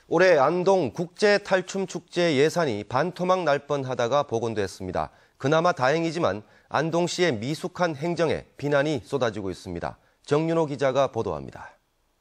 올해 안동 국제탈춤축제 예산이 반토막 날 뻔하다가 복원됐습니다. 그나마 다행이지만 안동시의 미숙한 행정에 비난이 쏟아지고 있습니다. 정윤호 기자가 보도합니다.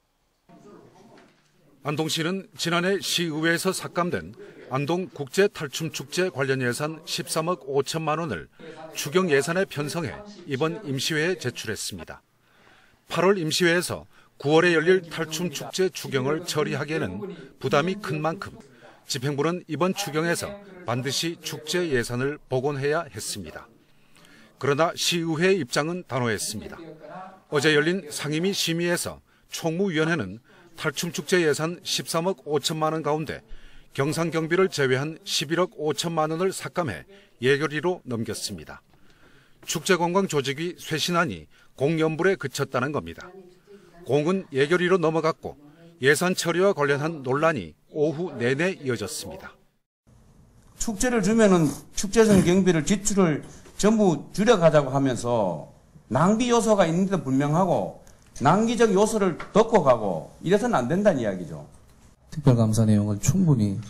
안동시는 지난해 시의회에서 삭감된 안동 국제탈춤축제 관련 예산 13억 5천만 원을 추경 예산에 편성해 이번 임시회에 제출했습니다. 8월 임시회에서 9월에 열릴 탈춤축제 추경을 처리하기에는 부담이 큰 만큼 집행부는 이번 추경에서 반드시 축제 예산을 복원해야 했습니다. 그러나 시의회의 입장은 단호했습니다. 어제 열린 상임위 심의에서 총무위원회는 탈춤축제 예산 13억 5천만 원 가운데 경상경비를 제외한 11억 5천만 원을 삭감해 예결위로 넘겼습니다. 축제관광조직위 쇄신안이 공연불에 그쳤다는 겁니다. 공은 예결위로 넘어갔고 예산 처리와 관련한 논란이 오후 내내 이어졌습니다. 축제를 주면은 축제성 경비를 지출을 전부 줄여가자고 하면서 낭비 요소가 있는데도 불명하고 낭기적 요소를 덮고 가고 이래서는 안 된다는 이야기죠. 특별감사 내용을 충분히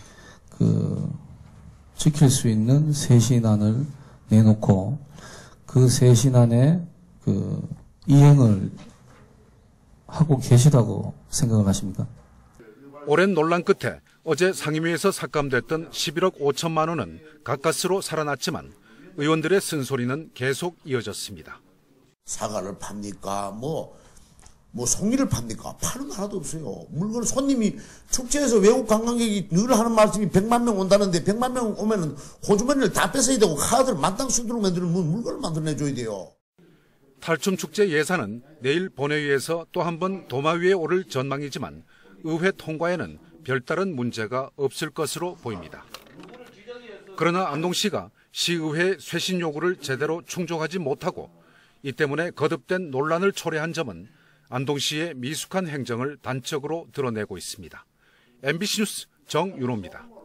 지킬 수 있는 쇄신안을 내놓고 그 쇄신안에 이행을 하고 계시다고 생각을 하십니까? 오랜 논란 끝에 어제 상임위에서 삭감됐던 11억 5천만 원은 가까스로 살아났지만 의원들의 쓴소리는 계속 이어졌습니다. 사과를 팝니까? 뭐 송이를 팝니까? 파는 거 하나도 없어요. 물건 손님이 축제에서 외국 관광객이 늘 하는 말씀이 100만 명 온다는데 100만 명 오면은 호주머니를 다 뺏어야 되고 카드를 만땅 수두로 만드는 물건을 만들어내줘야 돼요. 탈춤축제 예산은 내일 본회의에서 또 한 번 도마 위에 오를 전망이지만 의회 통과에는 별다른 문제가 없을 것으로 보입니다. 그러나 안동시가 시의회의 쇄신 요구를 제대로 충족하지 못하고 이 때문에 거듭된 논란을 초래한 점은 안동시의 미숙한 행정을 단적으로 드러내고 있습니다. MBC 뉴스 정윤호입니다.